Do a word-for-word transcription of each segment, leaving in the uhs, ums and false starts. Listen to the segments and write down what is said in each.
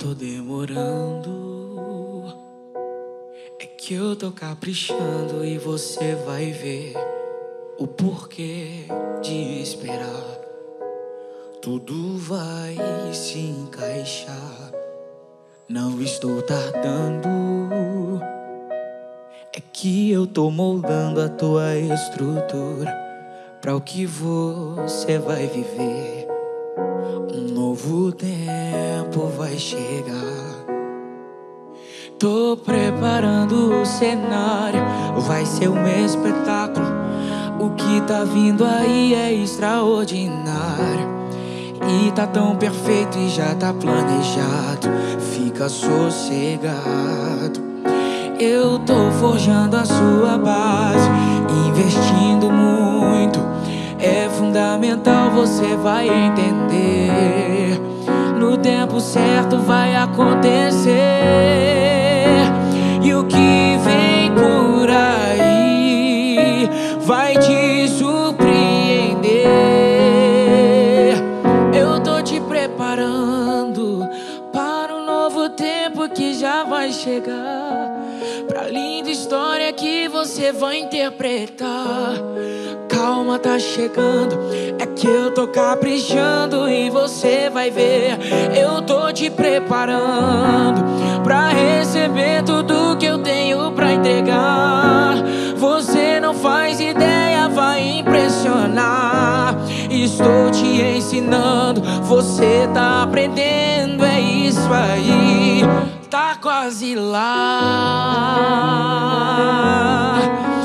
tô demorando, é que eu tô caprichando e você vai ver o porquê de esperar. Tudo vai se encaixar, não estou tardando, é que eu tô moldando a tua estrutura pra o que você vai viver. Um novo tempo vai chegar. Tô preparando o cenário, vai ser um espetáculo. O que tá vindo aí é extraordinário. E tá tão perfeito e já tá planejado. Fica sossegado. Eu tô forjando a sua base, investindo muito. É fundamental, você vai entender. No tempo certo vai acontecer. E o que vem por aí vai te surpreender. Eu tô te preparando para um novo tempo que já vai chegar, pra linda história que você vai interpretar. Calma, tá chegando, é que eu tô caprichando e você vai ver. Eu tô te preparando pra receber tudo que eu tenho pra entregar. Você não faz ideia, vai impressionar. Estou te ensinando, você tá aprendendo, é isso aí. Tá quase lá.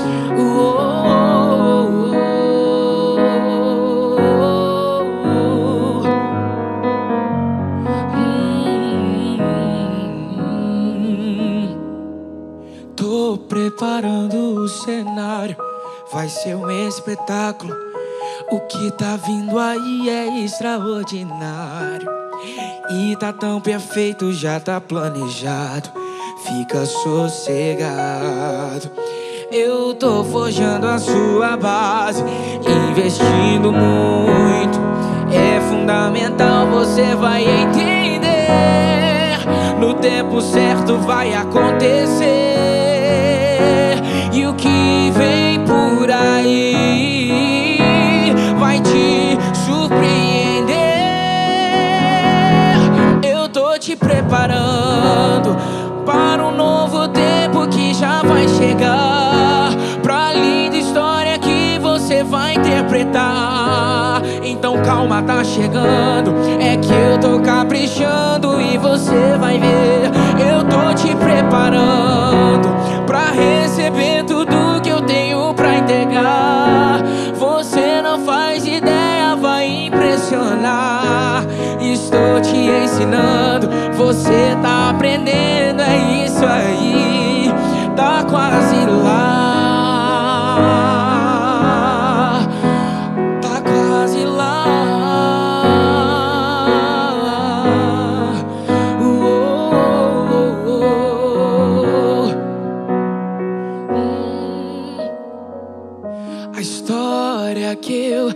Tô preparando o cenário, vai ser um espetáculo. O que tá vindo aí é extraordinário. E tá tão perfeito, já tá planejado. Fica sossegado. Eu tô forjando a sua base, investindo muito. É fundamental, você vai entender. No tempo certo vai acontecer. E o que vem por aí vai te surpreender. Eu tô te preparando para um novo tempo que já vai chegar, pra linda história que você vai interpretar. Então calma, tá chegando, é que eu tô caprichando e você vai ver. Eu tô te preparando pra receber tudo que eu tenho pra entregar. Você não faz ideia, vai impressionar. Estou te ensinando, você tá aprendendo, é isso aí. Tá quase lá. Tá quase lá. Uou, uou, uou. Hum. A história que eu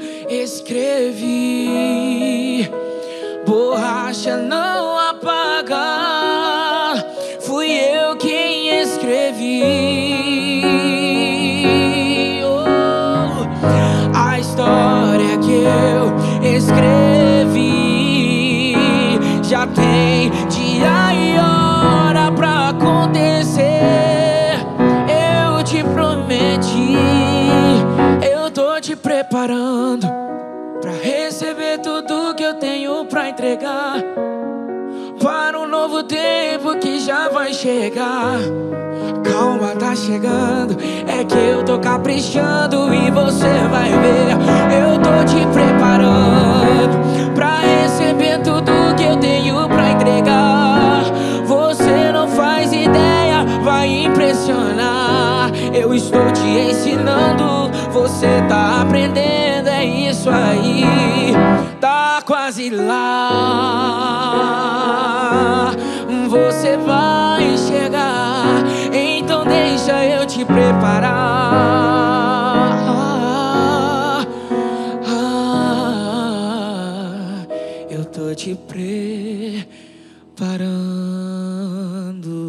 escrevi, borracha não apaga, fui eu quem escrevi. Oh, a história que eu escrevi já tem dia e hora pra acontecer. Eu te prometi, eu tô te preparando pra receber tudo que eu tenho pra entregar, para um novo tempo que já vai chegar. Calma, tá chegando, é que eu tô caprichando e você vai ver. Eu tô te preparando pra receber tudo que eu tenho pra entregar. Você não faz ideia, vai impressionar. Eu estou te ensinando, você tá aprendendo, é isso aí. Tá quase lá. Você vai chegar, então deixa eu te preparar. Eu tô te parando.